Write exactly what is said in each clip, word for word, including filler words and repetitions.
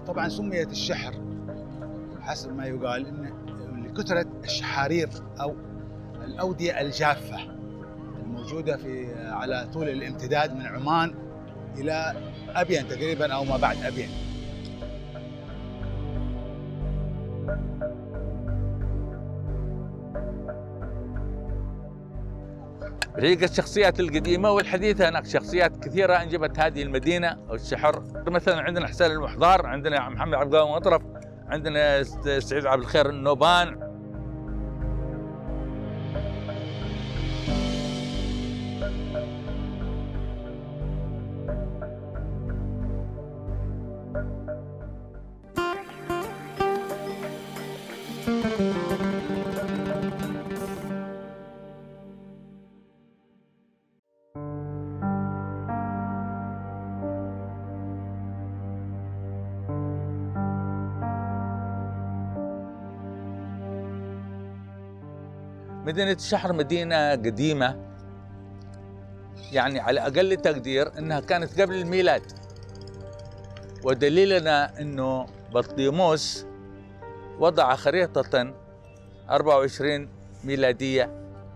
طبعا سميت الشحر حسب ما يقال ان لكثره الشحارير او الاوديه الجافه الموجوده في على طول الامتداد من عمان الى ابين تقريبا او ما بعد ابين. ريق الشخصيات القديمة والحديثة، هناك شخصيات كثيرة أنجبت هذه المدينة أو الشحر. مثلا عندنا حسين المحضار، عندنا محمد عبد القوي مطرف، عندنا سعيد عبد الخير النوبان. مدينة الشحر مدينة قديمة، يعني على أقل تقدير أنها كانت قبل الميلاد، ودليلنا أنه بطليموس وضع خريطة أربعة وعشرين ميلادية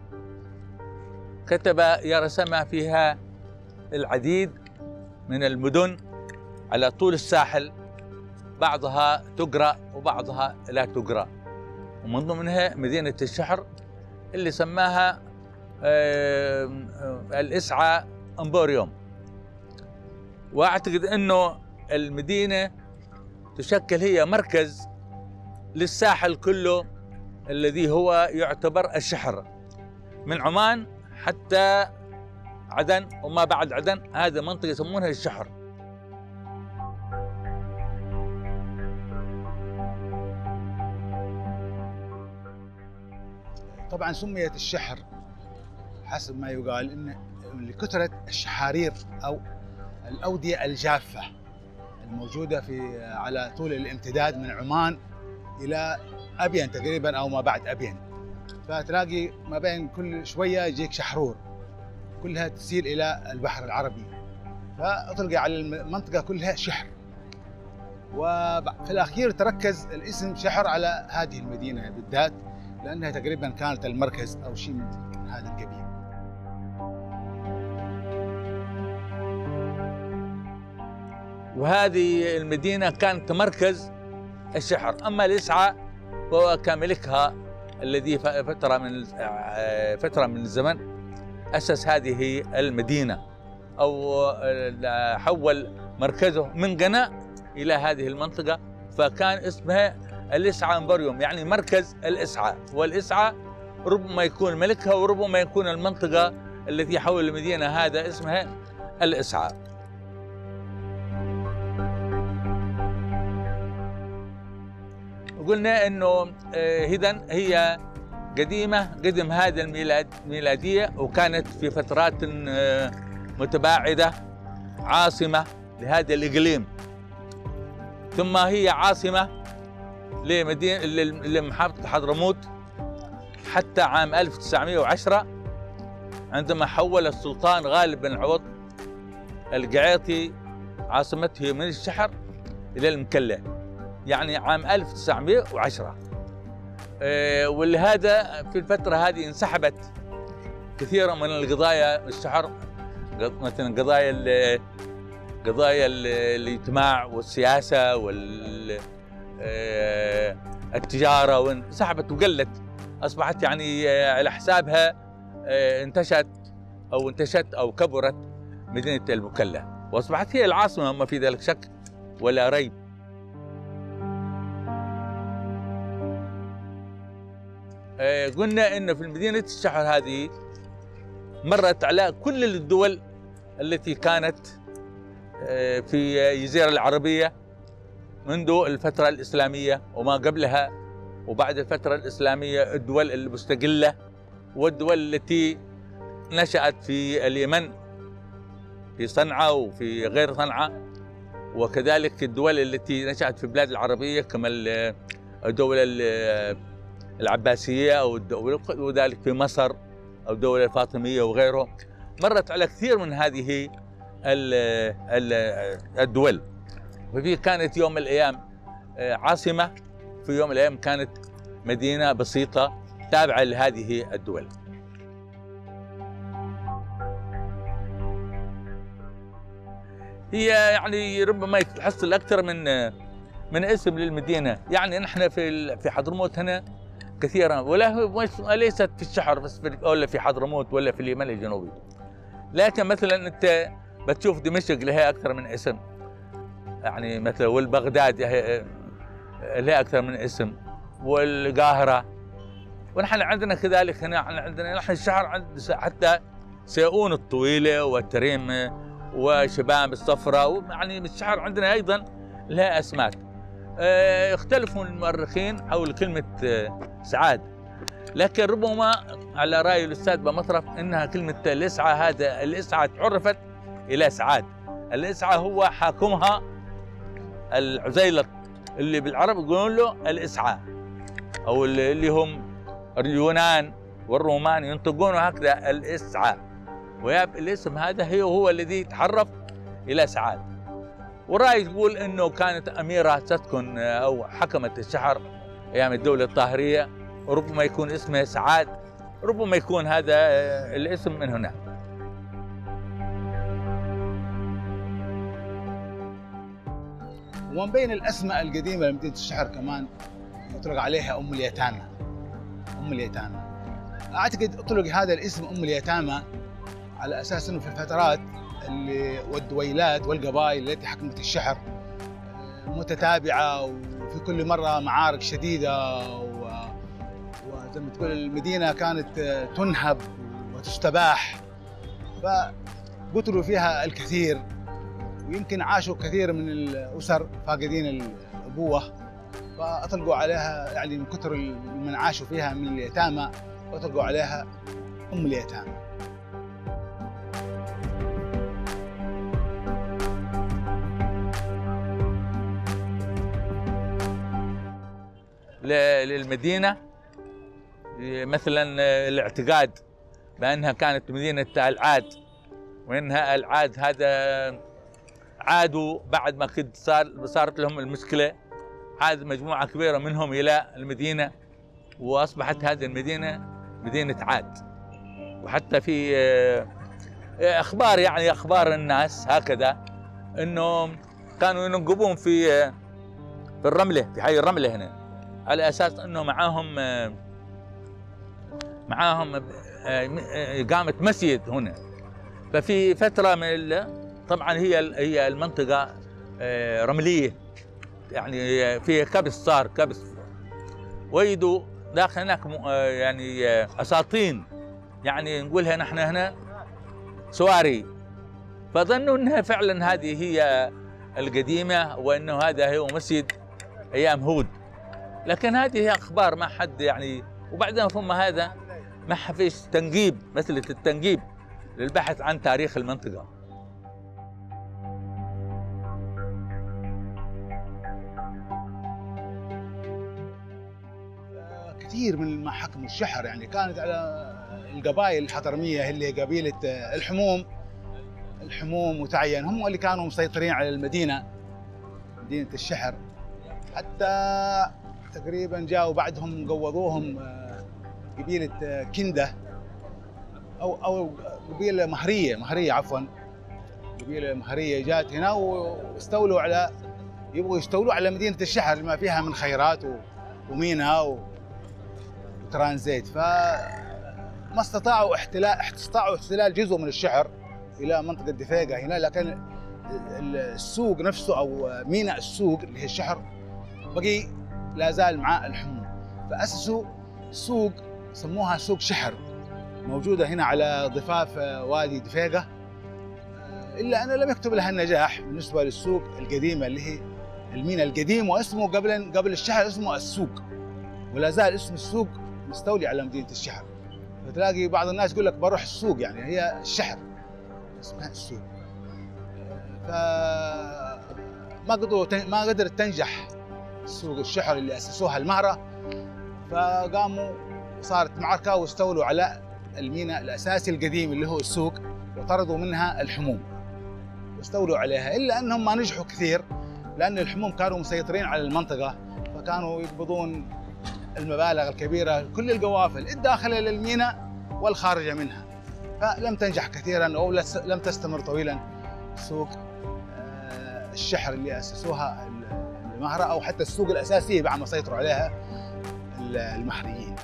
كتب يرسم فيها العديد من المدن على طول الساحل، بعضها تقرأ وبعضها لا تقرأ، ومن ضمنها مدينة الشحر اللي سماها الإسعى امبوريوم. واعتقد انه المدينه تشكل هي مركز للساحل كله الذي هو يعتبر الشحر، من عمان حتى عدن وما بعد عدن، هذه منطقه يسمونها الشحر. طبعا سميت الشحر حسب ما يقال ان لكثره الشحارير او الاوديه الجافه الموجوده في على طول الامتداد من عمان الى ابين تقريبا او ما بعد ابين، فتلاقي ما بين كل شويه يجيك شحرور كلها تسيل الى البحر العربي، فاطلق على المنطقه كلها شحر. وفي الاخير تركز الاسم شحر على هذه المدينه بالذات لانها تقريبا كانت المركز او شيء من هذا القبيل. وهذه المدينه كانت مركز الشحر. اما الإسعى فهو كملكها الذي فتره من فتره من الزمن اسس هذه المدينه او حول مركزه من قنا الى هذه المنطقه، فكان اسمها الإسعى امبوريوم، يعني مركز الإسعى. والإسعى ربما يكون ملكها وربما يكون المنطقة التي حول المدينة هذا اسمها الإسعى. قلنا انه اذا هي قديمة قدم هذا الميلاد ميلادية، وكانت في فترات متباعدة عاصمة لهذا الإقليم، ثم هي عاصمة لمدينة لمحافظة حضرموت حتى عام ألف وتسعمئة وعشرة عندما حول السلطان غالب بن عوض القعيطي عاصمته من الشحر إلى المكلا، يعني عام ألف وتسعمئة وعشرة. ولهذا في الفترة هذه انسحبت كثيرا من القضايا الشحر، مثلا قضايا قضايا الاجتماع والسياسة وال التجارة، وانسحبت وقلت، أصبحت يعني على حسابها انتشت أو انتشت أو كبرت مدينة المكلا، وأصبحت هي العاصمة ما في ذلك شك ولا ريب. قلنا إن في مدينة الشحر هذه مرت على كل الدول التي كانت في الجزيرة العربية منذ الفترة الإسلامية وما قبلها وبعد الفترة الإسلامية، الدول المستقلة والدول التي نشأت في اليمن في صنعاء وفي غير صنعاء، وكذلك الدول التي نشأت في البلاد العربية كما الدولة العباسية أو وذلك في مصر أو الدولة الفاطمية وغيره. مرت على كثير من هذه الدول، ففي كانت يوم من الأيام عاصمة، في يوم من الأيام كانت مدينة بسيطة تابعة لهذه الدول. هي يعني ربما تحصل أكثر من من اسم للمدينة، يعني نحن في في حضرموت هنا كثيرا، ولا وليست في الشحر بس في ولا في حضرموت ولا في اليمن الجنوبي. لكن مثلا أنت بتشوف دمشق لها أكثر من اسم، يعني مثلا والبغداد لها أكثر من اسم، والقاهرة. ونحن عندنا كذلك هنا عندنا نحن الشحر عند حتى سيئون الطويلة والتريم وشباب الصفراء، يعني الشحر عندنا أيضا لها أسماك. يختلفوا المؤرخين حول كلمة سعاد، لكن ربما على رأي الأستاذ بمطرف أنها كلمة الإسعى، هذا الإسعى عرفت إلى سعاد. الإسعى هو حاكمها العزيلق اللي بالعرب يقولون له الإسعى، أو اللي هم اليونان والرومان ينطقونه هكذا الإسعى، وياب الاسم هذا هي هو الذي تحرف إلى سعاد. والرأي يقول أنه كانت أميرة تسكن أو حكمت الشحر أيام الدولة الطاهرية، وربما يكون اسمها سعاد، ربما يكون هذا الاسم من هنا. ومن بين الأسماء القديمة لمدينة الشحر كمان يطلق عليها أم اليتامى. أم اليتامى أعتقد أطلق هذا الاسم أم اليتامى على أساس أنه في الفترات اللي والدويلات والقبائل التي حكمت الشحر متتابعة، وفي كل مرة معارك شديدة، وزي ما تقول المدينة كانت تنهب وتستباح، فقتلوا فيها الكثير، ويمكن عاشوا كثير من الأسر فاقدين الأبوة، فأطلقوا عليها يعني من كثر من عاشوا فيها من اليتامى أطلقوا عليها أم اليتامى. للمدينة مثلا الاعتقاد بأنها كانت مدينة العاد، وإنها العاد هذا عادوا بعد ما كنت صار صارت لهم المشكلة، عاد مجموعة كبيرة منهم إلى المدينة، وأصبحت هذه المدينة مدينة عاد. وحتى في أخبار يعني أخبار الناس هكذا إنه كانوا ينقبون في في الرملة، في حي الرملة هنا، على أساس إنه معاهم معاهم إقامة مسجد هنا. ففي فترة من طبعا هي هي المنطقة رملية، يعني فيها كبس، صار كبس، ويدوا داخل هناك يعني أساطين، يعني نقولها نحن هنا سواري، فظنوا أنها فعلا هذه هي القديمة، وأنه هذا هو مسجد أيام هود. لكن هذه هي أخبار ما حد يعني، وبعدين ثم هذا ما فيش تنقيب، مسألة التنقيب للبحث عن تاريخ المنطقة. كثير من ما حكموا الشحر يعني كانت على القبائل الحضرمية اللي هي قبيلة الحموم الحموم وتعين، هم اللي كانوا مسيطرين على المدينة، مدينة الشحر، حتى تقريبا جاءوا بعدهم قوضوهم قبيلة كندة أو أو قبيلة مهرية مهرية عفوا قبيلة مهرية جات هنا واستولوا على يبغوا يستولوا على مدينة الشحر ما فيها من خيرات وميناء وترانزيت، فما استطاعوا احتلال استطاعوا احتلال جزء من الشحر إلى منطقة دفيقة هنا، لكن السوق نفسه أو ميناء السوق اللي هي الشحر بقي لا زال مع الحموم، فأسسوا سوق سموها سوق شحر موجودة هنا على ضفاف وادي دفيقة، إلا أنه لم يكتب لها النجاح بالنسبة للسوق القديمة اللي هي الميناء القديم، واسمه قبل قبل الشحر اسمه السوق، ولا زال اسم السوق مستولي على مدينة الشحر. فتلاقي بعض الناس يقول لك بروح السوق، يعني هي الشحر اسمها السوق. فما قدروا ما قدرت تنجح سوق الشحر اللي أسسوها المهرة، فقاموا صارت معركة واستولوا على الميناء الأساسي القديم اللي هو السوق، وطردوا منها الحموم واستولوا عليها، إلا أنهم ما نجحوا كثير لأن الحموم كانوا مسيطرين على المنطقة، فكانوا يقبضون المبالغ الكبيرة كل القوافل الداخلة للميناء والخارجة منها، فلم تنجح كثيرا أو لم تستمر طويلا سوق الشحر اللي أسسوها المهرة، أو حتى السوق الأساسية بعد ما سيطروا عليها المهريين.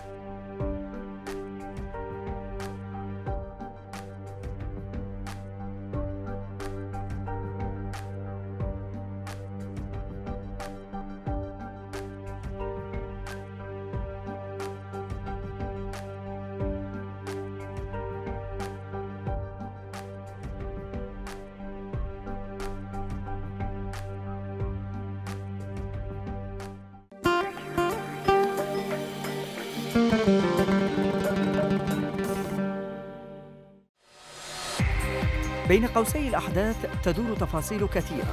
بين قوسي الأحداث تدور تفاصيل كثيرة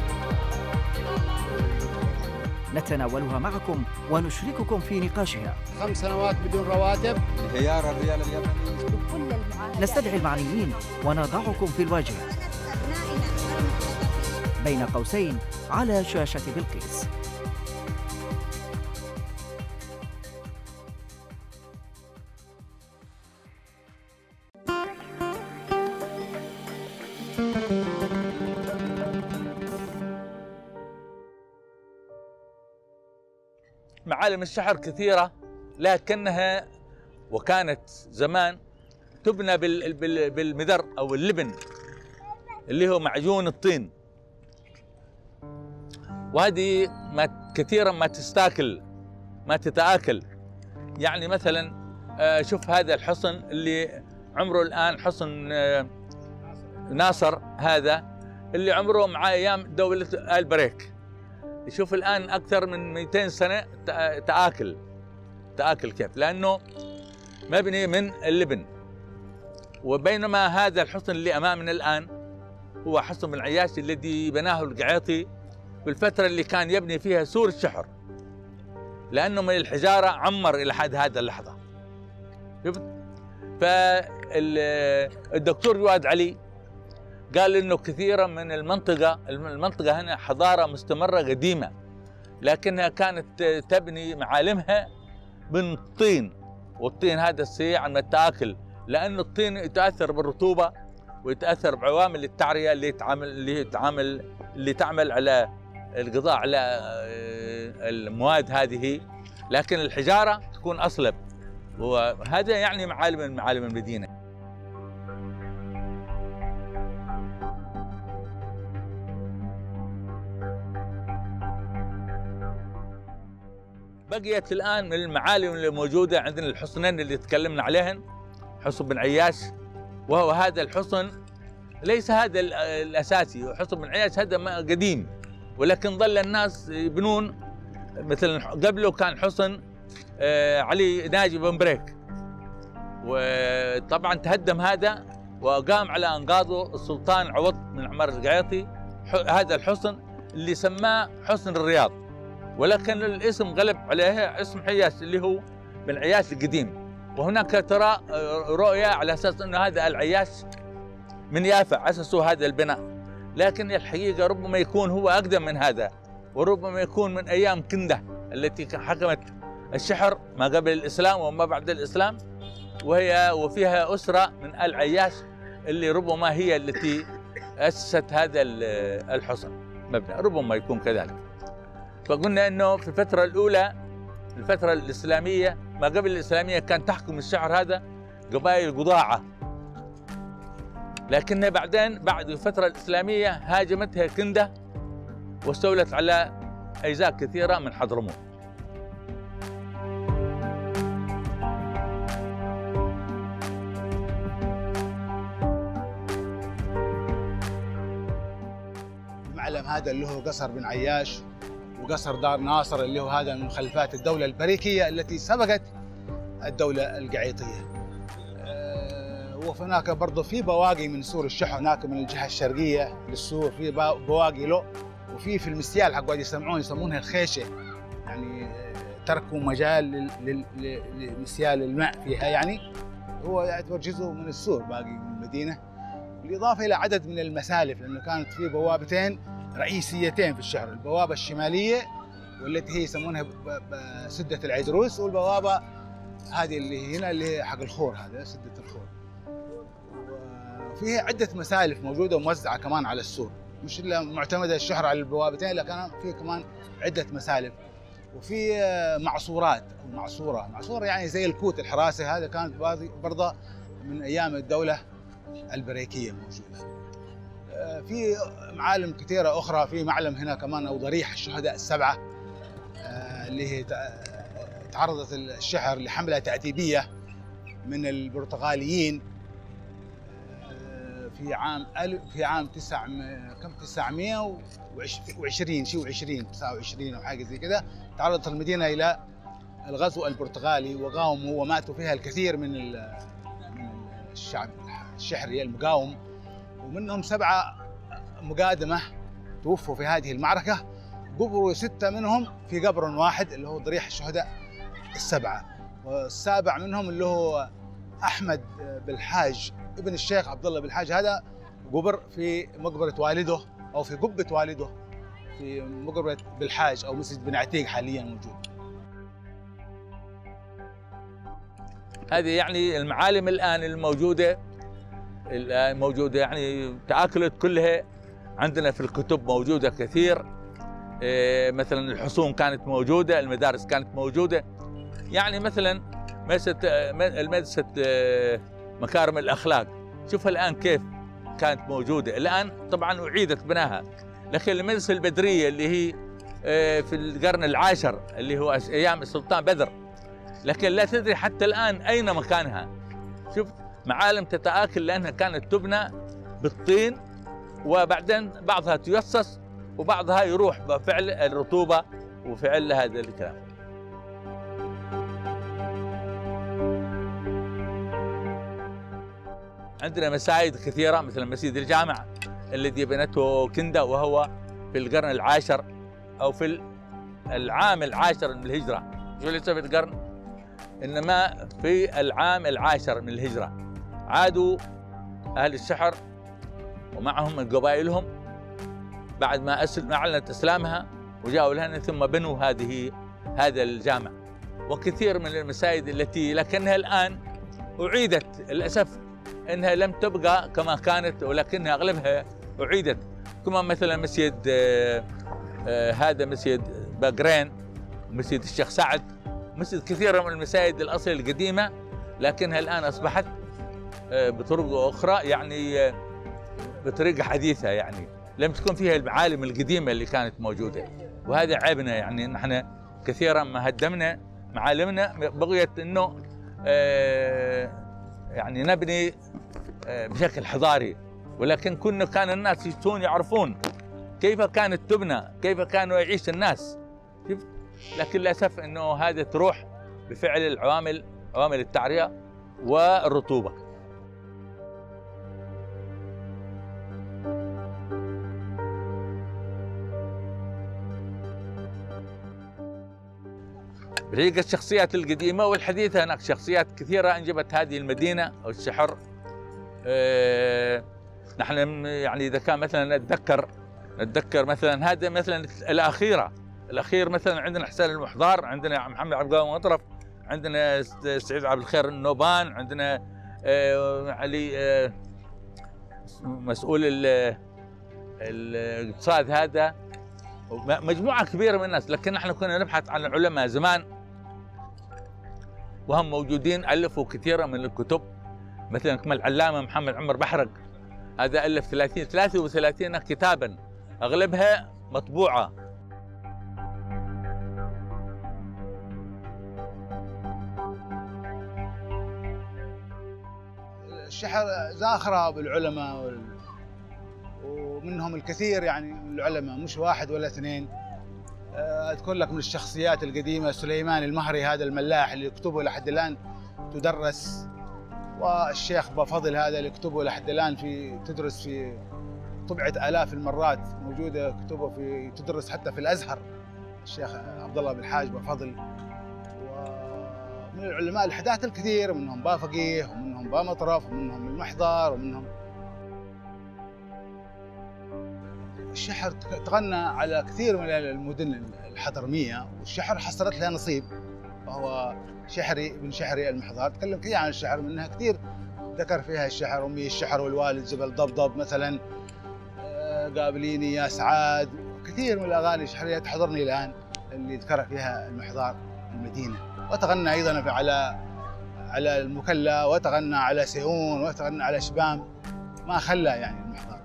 نتناولها معكم ونشرككم في نقاشها. خمس سنوات بدون رواتب، انهيار الريال اليمني. نستدعي المعنيين ونضعكم في الواجهة بين قوسين على شاشة بلقيس. معالم الشحر كثيرة، لكنها وكانت زمان تبنى بالمذر أو اللبن اللي هو معجون الطين، وهذه ما كثيرا ما تستاكل ما تتآكل. يعني مثلا شوف هذا الحصن اللي عمره الآن حصن ناصر، هذا اللي عمره مع أيام دولة آل بريك. شوف الآن أكثر من مئتين سنة تآكل تآكل كيف؟ لأنه مبني من اللبن. وبينما هذا الحصن اللي أمامنا الآن هو حصن بن عياش الذي بناه القعيطي بالفترة اللي كان يبني فيها سور الشحر، لأنه من الحجارة عمر إلى حد هذه اللحظة. شفت؟ فالدكتور جواد علي قال إنه كثيرا من المنطقة المنطقة هنا حضارة مستمرة قديمة، لكنها كانت تبني معالمها من طين، والطين هذا السريع من التآكل، لأن الطين يتأثر بالرطوبة ويتأثر بعوامل التعرية اللي تعمل اللي تعمل اللي تعمل على القضاء على المواد هذه، لكن الحجارة تكون أصلب، وهذا يعني معالم من معالم المدينة. بقيت الآن من المعالم اللي موجودة عندنا الحصنين اللي تكلمنا عليهن، حصن بن عياش، وهو هذا الحصن ليس هذا الأساسي، حصن بن عياش هذا قديم، ولكن ظل الناس يبنون. مثلا قبله كان حصن علي ناجي بن بريك، وطبعا تهدم هذا وقام على أنقاضه السلطان عوض بن عمر القعيطي هذا الحصن اللي سماه حصن الرياض، ولكن الاسم غلب عليه اسم عياش اللي هو بن عياش القديم. وهناك ترى رؤية على أساس أنه هذا العياش من يافع أسسوا هذا البناء، لكن الحقيقة ربما يكون هو أقدم من هذا، وربما يكون من أيام كندة التي حكمت الشحر ما قبل الإسلام وما بعد الإسلام، وهي وفيها أسرة من آل عياش اللي ربما هي التي أسست هذا الحصن مبنى، ربما يكون كذلك. فقلنا أنه في الفترة الأولى الفترة الإسلامية ما قبل الإسلامية كان تحكم الشحر هذا قبائل قضاعة، لكن بعدين بعد الفترة الإسلامية هاجمتها كندة واستولت على أجزاء كثيرة من حضرموت. المعلم هذا اللي هو قصر بن عياش وقصر دار ناصر اللي هو هذا من مخلفات الدولة البريكية التي سبقت الدولة القعيطية. أه وهناك برضه في بواقي من سور الشحر هناك من الجهة الشرقية للسور، في بواقي له، وفي في المسيال حق يسمعون يسمونها الخيشة، يعني تركوا مجال لمسيال الماء فيها، يعني هو يعتبر جزء من السور باقي من المدينة، بالإضافة إلى عدد من المسالف، لأنه كانت في بوابتين رئيسيتين في الشحر، البوابة الشمالية والتي هي يسمونها سدة العيدروس، والبوابة هذه اللي هنا اللي هي حق الخور، هذا سدة الخور. وفيها عدة مسالف موجودة وموزعة كمان على السور، مش إلا معتمدة الشحر على البوابتين، لكن في كمان عدة مسالف. وفي معصورات أو معصورة، معصورة يعني زي الكوت الحراسة، هذا كانت برضه من أيام الدولة البريكية موجودة. في معالم كثيرة أخرى، في معلم هنا كمان أو ضريح الشهداء السبعة اللي هي تعرضت الشحر لحملة تأديبية من البرتغاليين في عام في عام تسعة كم تسعمئة وعشرين شيء و20 تسعة وعشرين أو حاجة زي كذا. تعرضت المدينة إلى الغزو البرتغالي وقاوموا وماتوا فيها الكثير من من الشعب الشحري المقاوم، ومنهم سبعة مقادمة توفوا في هذه المعركة. قبروا ستة منهم في قبر واحد اللي هو ضريح الشهداء السبعة، والسابع منهم اللي هو أحمد بالحاج ابن الشيخ عبد الله بالحاج، هذا قبر في مقبرة والده أو في قبة والده في مقبرة بالحاج أو مسجد بن عتيق حاليا موجود. هذه يعني المعالم الآن الموجودة الآن موجودة يعني تآكلت كلها عندنا في الكتب، موجودة كثير. إيه مثلا الحصون كانت موجودة، المدارس كانت موجودة. يعني مثلا مدرسة المدرسة مكارم الأخلاق، شوفها الآن كيف كانت موجودة. الآن طبعا أعيدت بناها، لكن المدرسة البدرية اللي هي في القرن العاشر اللي هو أيام السلطان بدر، لكن لا تدري حتى الآن أين مكانها. شوف معالم تتآكل لأنها كانت تبنى بالطين، وبعدين بعضها تيصص وبعضها يروح بفعل الرطوبة وفعل هذا الكلام. عندنا مساجد كثيرة مثل مسجد الجامع الذي بنته كندا، وهو في القرن العاشر أو في العام العاشر من الهجرة، شو ليس في القرن، إنما في العام العاشر من الهجرة عادوا أهل الشحر ومعهم من قبائلهم بعد ما أسلم أعلنت إسلامها وجاءوا لهنا، ثم بنوا هذه هذا الجامع. وكثير من المساجد التي لكنها الآن أعيدت، للأسف إنها لم تبقى كما كانت، ولكنها أغلبها أعيدت. كما مثلا مسجد آه آه هذا مسجد باقرين، مسجد الشيخ سعد، مسجد كثيرة من المساجد الأصل القديمة، لكنها الآن أصبحت آه بطرق أخرى، يعني آه بطريقة حديثة، يعني لم تكن فيها المعالم القديمة اللي كانت موجودة. وهذا عيبنا، يعني نحن كثيرا ما هدمنا معالمنا، بغيت إنه آه يعني نبني بشكل حضاري، ولكن كنا كان الناس يجون يعرفون كيف كانت تبنى، كيف كانوا يعيش الناس. لكن للأسف أنه هذا تروح بفعل العوامل، عوامل التعرية والرطوبة. بحقيقة الشخصيات القديمة والحديثة، هناك شخصيات كثيرة أنجبت هذه المدينة أو الشحر. أه نحن يعني إذا كان مثلا نتذكر نتذكر مثلا هذا مثلا الأخيرة الأخير مثلا عندنا حسين المحضار، عندنا محمد عبد القوي المطرف، عندنا سعيد عبد الخير النوبان، عندنا أه علي أه مسؤول الاقتصاد، هذا مجموعة كبيرة من الناس. لكن نحن كنا نبحث عن العلماء زمان وهم موجودين، ألفوا كثيرا من الكتب، مثلا كما العلامة محمد عمر بحرق، هذا ألف ثلاثين ثلاثة وثلاثين كتابا أغلبها مطبوعة. الشحر زاخرة بالعلماء وال... ومنهم الكثير، يعني من العلماء مش واحد ولا اثنين. أذكر لك من الشخصيات القديمة سليمان المهري، هذا الملاح اللي كتبه لحد الآن تدرس، والشيخ بفضل هذا اللي كتبه لحد الآن في تدرس في طبعة آلاف المرات، موجودة كتبه في تدرس حتى في الأزهر، الشيخ عبد الله بالحاج بفضل. ومن العلماء الحداث الكثير، منهم با فقيه ومنهم با مطرف ومنهم المحضر ومنهم الشحر تغنى على كثير من المدن الحضرمية، والشحر حصلت لها نصيب، وهو شحري بن شحري المحضار تكلم كثير عن الشحر، منها كثير ذكر فيها الشحر، أمي الشحر والوالد جبل ضبضب مثلا، قابليني يا سعاد، كثير من الأغاني الشحرية تحضرني الآن اللي ذكر فيها المحضار المدينة. وتغنى أيضا على على المكلا، وتغنى على سيئون، وتغنى على شبام، ما خلى يعني المحضار.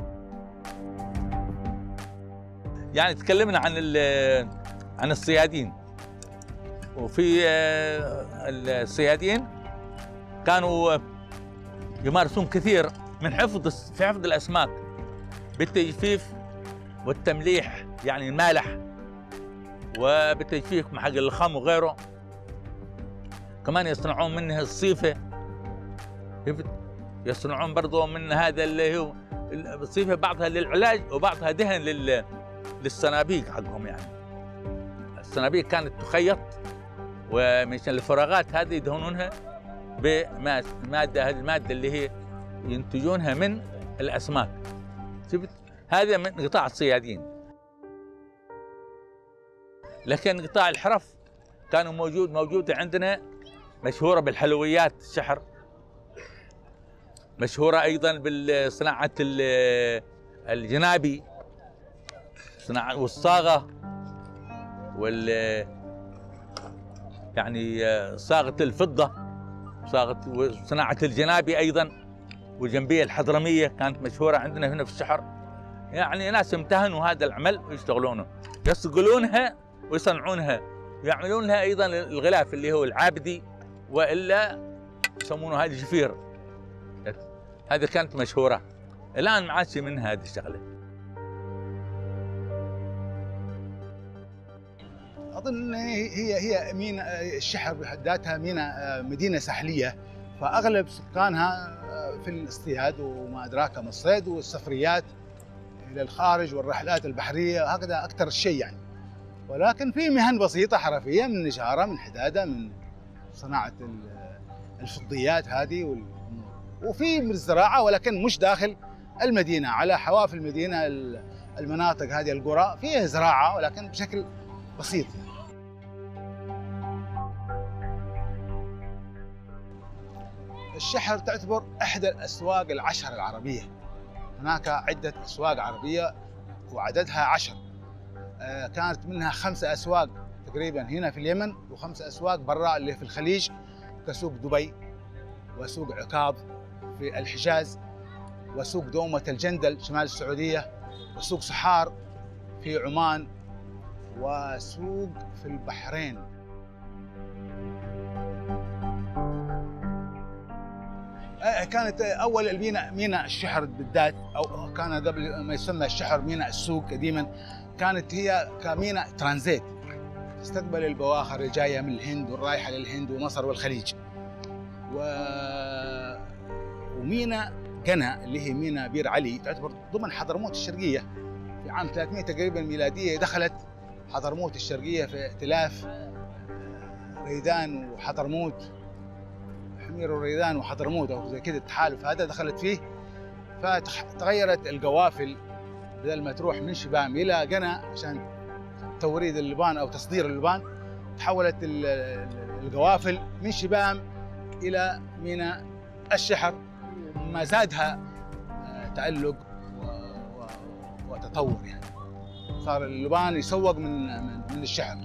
يعني تكلمنا عن عن الصيادين، وفي الصيادين كانوا يمارسون كثير من حفظ في حفظ الأسماك بالتجفيف والتمليح، يعني المالح، وبالتجفيف حق اللخام وغيره. كمان يصنعون منها الصيفة، يصنعون برضه من هذا اللي هو الصيفة، بعضها للعلاج وبعضها دهن لل للصنابيق حقهم. يعني الصنابيق كانت تخيط، ومن الفراغات هذه يدهنونها بمادة، هذه المادة اللي هي ينتجونها من الأسماك. شفت؟ هذا من قطاع الصيادين. لكن قطاع الحرف كانوا موجود موجودة عندنا، مشهورة بالحلويات الشحر، مشهورة أيضا بالصناعة الجنابي، صناعة والصاغة، وال يعني صاغة الفضة، صاغة وصناعة الجنابي أيضا، والجنبية الحضرمية كانت مشهورة عندنا هنا في الشحر. يعني ناس امتهنوا هذا العمل ويشتغلونه، يصقلونها ويصنعونها، يعملون لها أيضا الغلاف اللي هو العابدي، وإلا يسمونه هذا الجفير. هذه كانت مشهورة، الآن ما عادش منها هذه الشغلة. أظن هي هي ميناء الشحر بحد ذاتها ميناء مدينة ساحلية، فأغلب سكانها في الاصطياد وما أدراك ما الصيد والسفريات إلى الخارج والرحلات البحرية، هكذا أكثر شيء يعني. ولكن في مهن بسيطة حرفية، من نجارة، من حدادة، من صناعة الفضيات هذه والأمور، وفي من الزراعة، ولكن مش داخل المدينة، على حواف المدينة المناطق هذه القرى فيها زراعة ولكن بشكل بسيط. الشحر تعتبر إحدى الأسواق العشر العربية، هناك عدة أسواق عربية وعددها عشر، كانت منها خمسة أسواق تقريبا هنا في اليمن، وخمسة أسواق برا اللي في الخليج، كسوق دبي، وسوق عكاظ في الحجاز، وسوق دومة الجندل شمال السعودية، وسوق سحار في عمان، وسوق في البحرين. كانت أول الميناء ميناء الشحر بالذات، أو كان قبل ما يسمى الشحر ميناء السوق قديما، كانت هي كميناء ترانزيت، تستقبل البواخر اللي جاية من الهند والرايحة للهند ومصر والخليج. و... وميناء قنا اللي هي ميناء بير علي تعتبر ضمن حضرموت الشرقية. في عام ثلاثمئة تقريبا ميلادية دخلت حضرموت الشرقية في ائتلاف ريدان وحضرموت، حمير وريدان وحضرموت أو زي كذا، التحالف هذا دخلت فيه، فتغيرت القوافل، بدل ما تروح من شبام إلى قنا عشان توريد اللبان أو تصدير اللبان، تحولت القوافل من شبام إلى ميناء الشحر، ما زادها تألق وتطور. يعني صار اللبان يسوق من من الشحر.